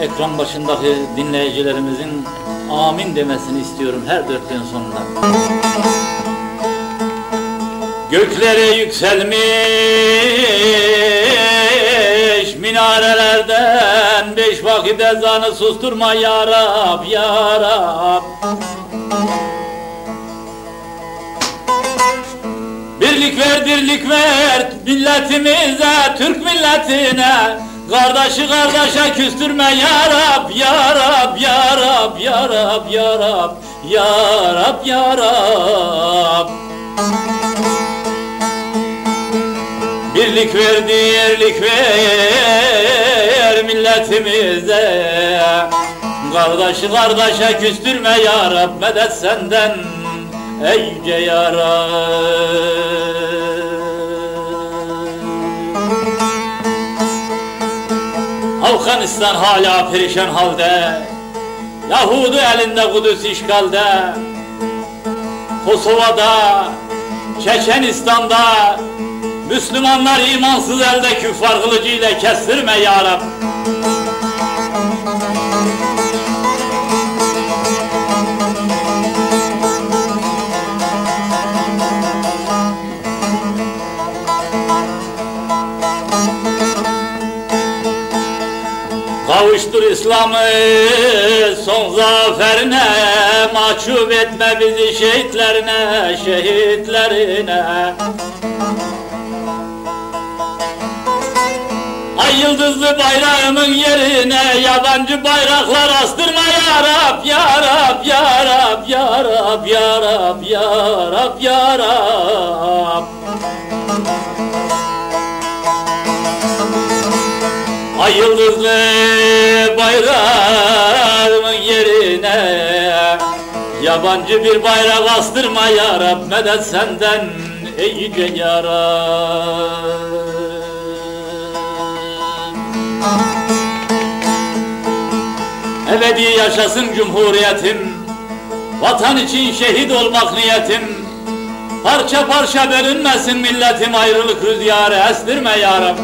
ekran başındaki dinleyicilerimizin amin demesini istiyorum her dörtlüğün sonunda. Göklere yükselmiş minarelerden 5 vakit ezanı susturma ya Rab, ya Rab. Birlik ver, dirlik ver milletimize, Türk milletine. Kardeşi kardeşe küstürme ya Rab, ya Rab, ya Rab, ya Rab, ya Rab, ya Rab, ya Rab. Birlik ver, dirlik ver milletimize. Kardeşi kardeşe küstürme ya Rab, medet senden ey yüce ya Rab. Afganistan hala perişan halde, Yahudi elinde Kudüs işgalde. Kosova'da, Çeçenistan'da Müslümanlar imansız elde küffar kılıcıyla kestirme ya Rab. Kavuştur İslam'ı son zaferine, mahcup etme bizi şehitlerine, şehitlerine. Ay yıldızlı bayrağımın yerine yabancı bayraklar astırma ya Rab, ya Rab, ya Rab, ya Rab, ya Rab, ya Rab, ya Rab. Ay yıldızlı bayrağımın yerine yabancı bir bayrak astırma ya Rab, medet senden ey yüce ya Rab. Ebedi yaşasın Cumhuriyetim, vatan için şehit olmak niyetim. Parça parça bölünmesin milletim, ayrılık rüzgarı estirme ya Rab.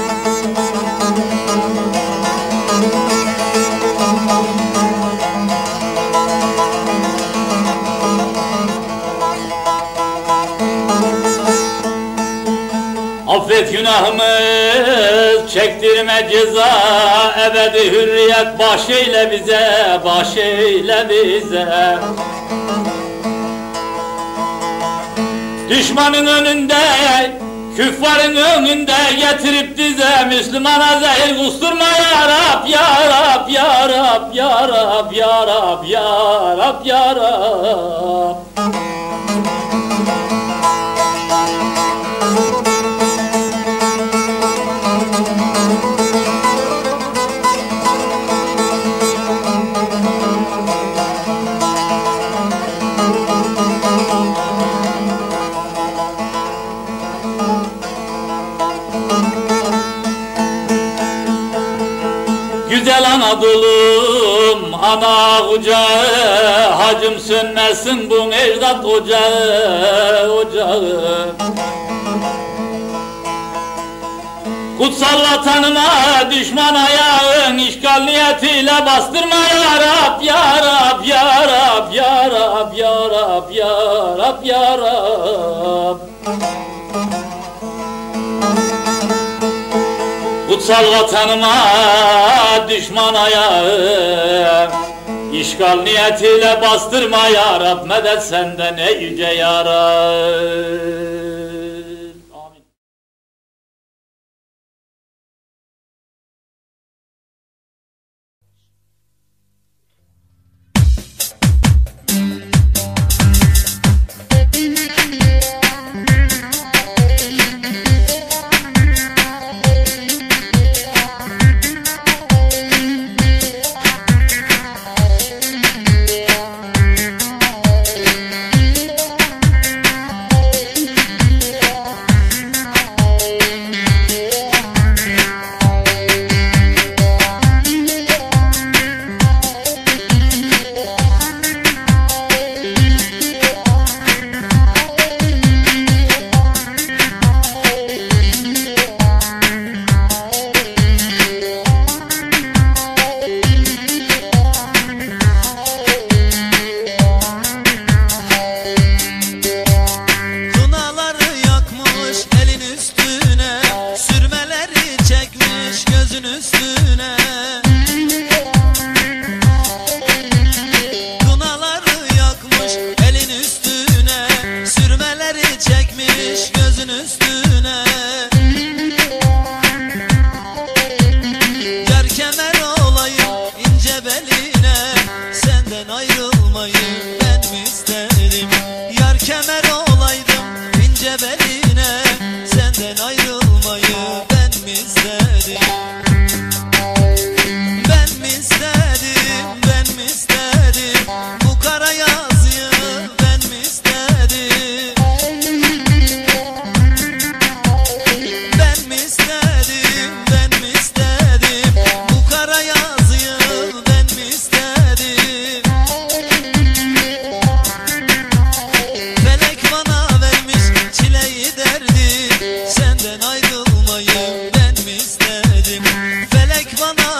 Affet günahımız, çektirme ceza, ebedi hürriyet bahşeyle bize, bahşeyle bize. Düşmanın önünde, küffarın önünde getirip dize, Müslümana zehir kusturma ya Rab, ya Rab, ya Rab, ya Rab, ya Rab, ya Rab, ya Rab. Güzel Anadolu'm, ana kucağı, hacım sönmesin bu ecdat ocağı, ocağı. Kutsal vatanıma düşman ayağın işgal niyetiyle bastırma ya Rab, ya Rab, ya Rab, ya Rab, ya Rab, ya Rab, ya Rab. Kutsal vatanıma düşman ayağı işgal niyetiyle bastırma ya Rab, medet senden ey yüce ya Rab. üstüne. Kınaları yakmış elin üstüne, sürmeleri çekmiş gözün üstüne. Yar kemer olayım ince beline, senden ayrılmayı ben mi istedim? Yar kemer olaydım ince beline, senden ayrılmayı ben mi istedim? Ben mi istedim, ben mi istedim? Bu kara yazıyı ben mi istedim? Ben mi istedim, ben mi istedim? Bu kara yazıyı ben mi istedim? Felek bana vermiş çileyi derdi, senden ayrılmayı ben mi istedim? Felek bana